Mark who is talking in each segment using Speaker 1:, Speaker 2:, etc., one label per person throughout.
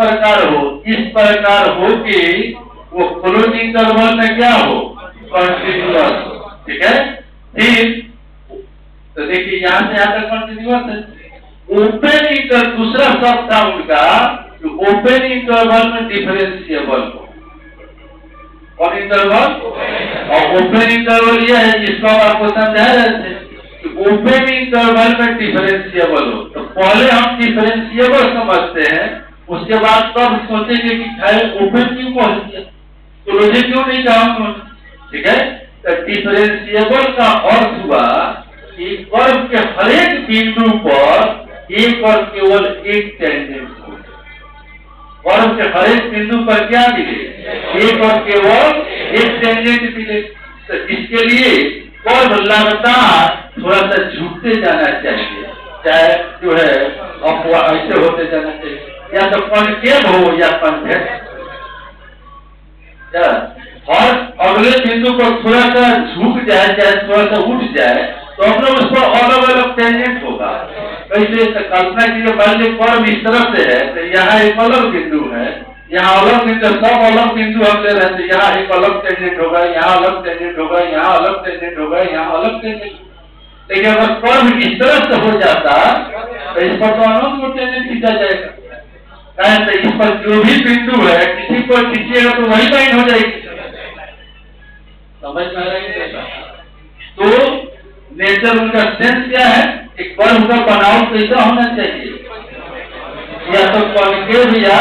Speaker 1: प्रकार हो कि वो क्लोज इंटरवल में क्या हो, कंटिन्यूअस हो। ठीक है, फिर तो देखिए यहां से यहां तक कंटिन्यूअस है। ओपन इंटर दूसरा शब्द था उनका, ओपन इंटरवल में डिफरेंशिएबल हो। कौन इंटरवल? और ओपन इंटरवल यह है जिसको आपको समझा रहे थे कि ओपन इंटरवल में डिफरेंशिएबल हो। तो पहले हम डिफरेंशिएबल समझते हैं, उसके बाद तब सोचेंगे कि खैर ओपन क्यों पढ़ दिया, तो मुझे क्यों नहीं कहा। ठीक है, तो डिफरेंशिएबल का अर्थ हुआ कि कर्व के हर एक बिंदु पर एक और केवल एक टेंजेंट हो। कर्व के हर एक बिंदु पर क्या मिले, एक और केवल एक टेंजेंट मिले। तो इसके लिए कर्व लगातार थोड़ा सा झुकते जाना चाहिए, चाहे जो है ऐसे होते जाना चाहिए, या तो कॉन्केव हो या कॉन्वेक्स। और अगले बिंदु पर थोड़ा सा झुक जाए, चाहे थोड़ा सा उठ जाए, तो हम लोग उसको अलग अलग टेंजेंट होगा। कैसे कल्पना कीजिए, मान लीजिए कर्व इस तरफ से है, तो यहाँ एक अलग बिंदु है, यहाँ अलग बिंदु, सब अलग बिंदु हम ले रहे थे, यहाँ एक अलग टेंजेंट होगा, यहाँ अलग टेंजेंट होगा, यहाँ अलग टेंजेंट होगा, यहाँ अलग टेंजेंट। लेकिन अगर कर्व इस तरह से हो जाता तो इस पर तो अनंत को टेंजेंट खींचा जाएगा। तो इस पर जो भी बिंदु है किसी को खींचिएगा तो वही लाइन हो जाएगी। समझ में आ रहा है? तो नेचर उनका सेंस क्या है कि कर्व का बनाव कैसा होना चाहिए, या तो कॉन्केव या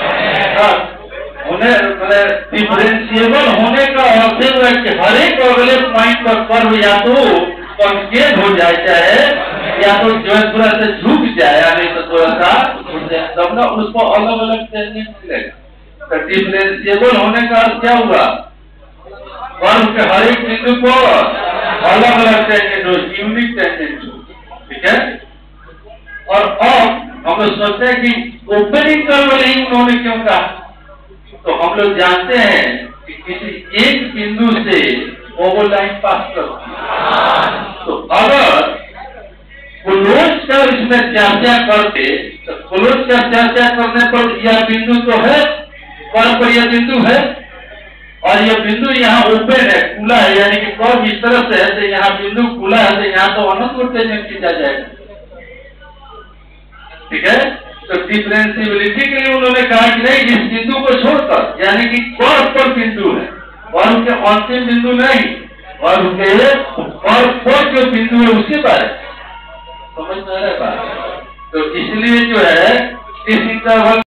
Speaker 1: डिफरेंशिएबल होने का अर्थ है कि हर एक अगले पॉइंट पर कर्व या तो कॉन्केव हो जाए, चाहे या तो जो है थोड़ा सा झुक जाए, या नहीं तो थोड़ा सा उठ जाए, तब ना उसको अलग अलग टेंजेंट मिलेगा। तो डिफरेंशिएबल होने का अर्थ क्या हुआ, कर्व के हर एक बिंदु पर अलग अलग टेंजेंट हो, यूनिक टेंजेंट हो। ठीक है, और अब हम लोग सोचते हैं कि ओपन इंटरवल ही उन्होंने क्यों कहा। तो हम लोग जानते हैं कि किसी एक बिंदु से वो लाइन पास करती है। तो अगर क्लोज का इसमें चर्चा करते, तो क्लोज का चर्चा करने पर यह बिंदु तो है, कर्व पर यह बिंदु है, और यह बिंदु यहाँ ओपन है, खुला है, यानी कि कर्व इस तरह से है, तो यहाँ बिंदु खुला है, तो यहाँ तो अनंत को टेंजेंट खींचा जाएगा। ठीक है, तो डिफरेंशिएबिलिटी के लिए उन्होंने कहा कि नहीं, इस बिंदु को छोड़कर, यानी कि कर्व पर बिंदु है, कर्व के अंतिम बिंदु नहीं, कर्व पर जो बिंदु है उसके बारे में समझ में आ रहा है बात। तो इसलिए जो है इस इंटरवल